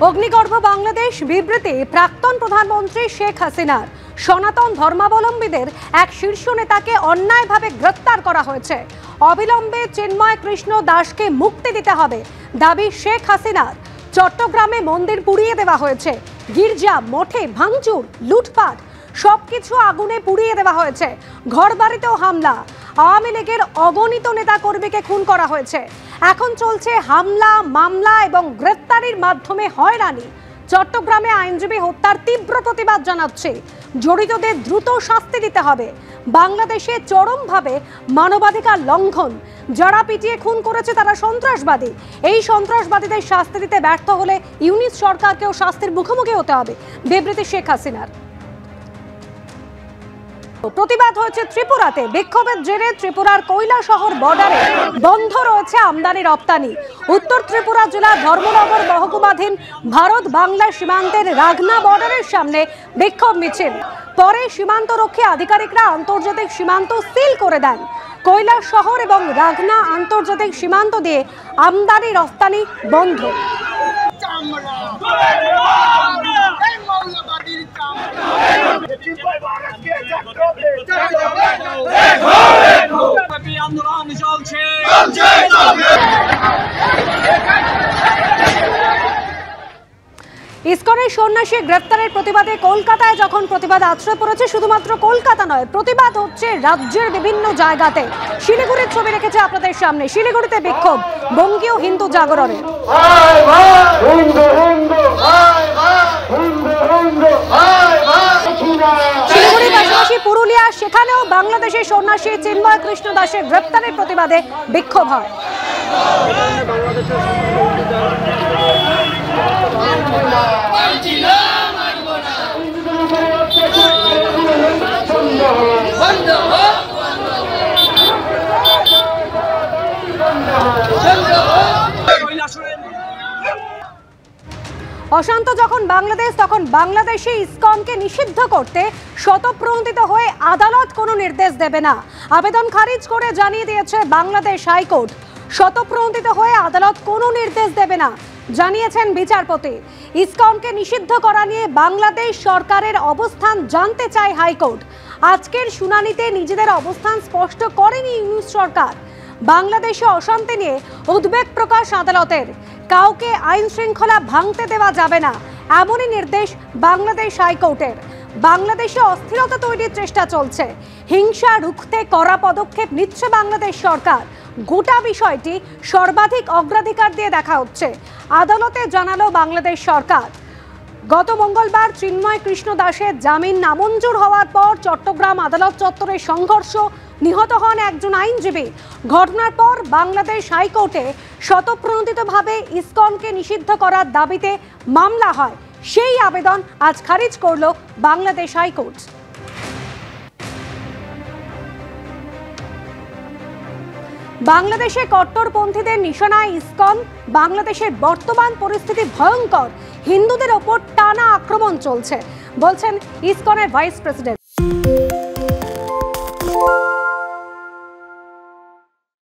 অগ্নিগর্ভ বাংলাদেশ বিবৃতি প্রাক্তন প্রধানমন্ত্রী শেখ হাসিনার সনাতন ধর্মাবলম্বীদের এক শীর্ষ নেতাকে অন্যায়ভাবে গ্রেফতার করা হয়েছে। অবিলম্বে চিন্ময় কৃষ্ণ দাসকে মুক্তি দিতে হবে দাবি শেখ হাসিনার। চট্টগ্রামে মন্দির পুড়িয়ে দেওয়া হয়েছে, গির্জা মঠে ভাঙচুর, লুটপাট, সবকিছু আগুনে পুড়িয়ে দেওয়া হয়েছে। ঘরবাড়িতেও হামলা। আওয়ামী লীগের অগণিত নেতা কর্মীকে খুন করা হয়েছে। এখন চলছে হামলা, মামলা এবং গ্রেফতারির মাধ্যমে হয়রানি। চট্টগ্রামে আইনজীবী হত্যার তীব্র প্রতিবাদ জানাচ্ছে। জড়িতদের দ্রুত শাস্তি দিতে হবে। বাংলাদেশে চরমভাবে মানবাধিকার লঙ্ঘন। যারা পিটিয়ে খুন করেছে তারা সন্ত্রাসবাদী। এই সন্ত্রাসবাদীদের শাস্তি দিতে ব্যর্থ হলে ইউনিস সরকারকেও শাস্তির মুখোমুখি হতে হবে বিবৃতি শেখ হাসিনার। প্রতিবাদ হয়েছে ত্রিপুরাতে। বিক্ষোভের জেরে ত্রিপুরার কৈলাসহর বর্ডারে বন্ধ রয়েছে আমদানি রপ্তানি। উত্তর ত্রিপুরা জেলার ধর্মনগর মহকুমাধীন ভারত বাংলা সীমান্তের রাগনা বর্ডারের সামনে বিক্ষোভ মিছিল। পরে সীমান্তরক্ষী আধিকারিকরা আন্তর্জাতিক সীমান্ত সিল করে দেন। কৈলাসহর এবং রাগনা আন্তর্জাতিক সীমান্ত দিয়ে আমদানি রপ্তানি বন্ধ। ইসকনের সন্ন্যাসী গ্রেফতারের প্রতিবাদে কলকাতায় যখন প্রতিবাদ আশ্রয় পড়েছে, শুধুমাত্র কলকাতা নয়, প্রতিবাদ হচ্ছে রাজ্যের বিভিন্ন জায়গাতে। শিলিগুড়ির ছবি রেখেছে আপনাদের সামনে। শিলিগুড়িতে বিক্ষোভ বঙ্গীয় হিন্দু জাগরণের। শিলিগুড়ির পাশাপাশি পুরুলিয়া, সেখানেও বাংলাদেশের সন্ন্যাসী চিন্ময় কৃষ্ণ দাসের গ্রেফতারের প্রতিবাদে বিক্ষোভ হয়। অশান্ত যখন বাংলাদেশ, তখন বাংলাদেশে ইসকনকে নিষিদ্ধ করতে স্বতঃপ্রণোদিত হয়ে আদালত কোনো নির্দেশ দেবে না। আবেদন খারিজ করে জানিয়ে দিয়েছে বাংলাদেশ হাইকোর্ট। স্বতঃপ্রণোদিত হয়ে আদালত কোনো নির্দেশ দেবে না জানিয়েছেন বিচারপতি। ইসকনকে নিষিদ্ধ করা নিয়ে বাংলাদেশ সরকারের অবস্থান জানতে চায় হাইকোর্ট। আজকের শুনানিতে নিজেদের অবস্থান স্পষ্ট করেনি ইউনিস সরকার। বাংলাদেশে অশান্তি নিয়ে উদ্বেগ প্রকাশ আদালতের। কাউকে আইন শৃঙ্খলা ভাঙতে দেওয়া যাবে না, এমনই নির্দেশ বাংলাদেশ হাইকোর্টের। বাংলাদেশে অস্থিরতা তৈরির চেষ্টা চলছে। হিংসা রুখতে কড়া পদক্ষেপ নিচ্ছে বাংলাদেশ সরকার। গোটা বিষয়টি সর্বাধিক অগ্রাধিকার দিয়ে দেখা হচ্ছে, আদালতে জানালো বাংলাদেশ সরকার। গত মঙ্গলবার চিন্ময় কৃষ্ণ দাসের জামিন নামঞ্জুর হওয়ার পর চট্টগ্রাম আদালত চত্বরে সংঘর্ষ, নিহত হন একজন আইনজীবী। ঘটনার পর বাংলাদেশ হাইকোর্টে স্বতঃপ্রণোদিতভাবে ইসকনকে নিষিদ্ধ করার দাবিতে মামলা হয়। সেই আবেদন আজ খারিজ করল বাংলাদেশ হাইকোর্ট। বাংলাদেশে কট্টরপন্থীদের নিশানায় ইসকন। বাংলাদেশের বর্তমান পরিস্থিতি ভয়ঙ্কর। হিন্দুদের ওপর টানা আক্রমণ চলছে, বলছেন ইসকনের ভাইস প্রেসিডেন্ট।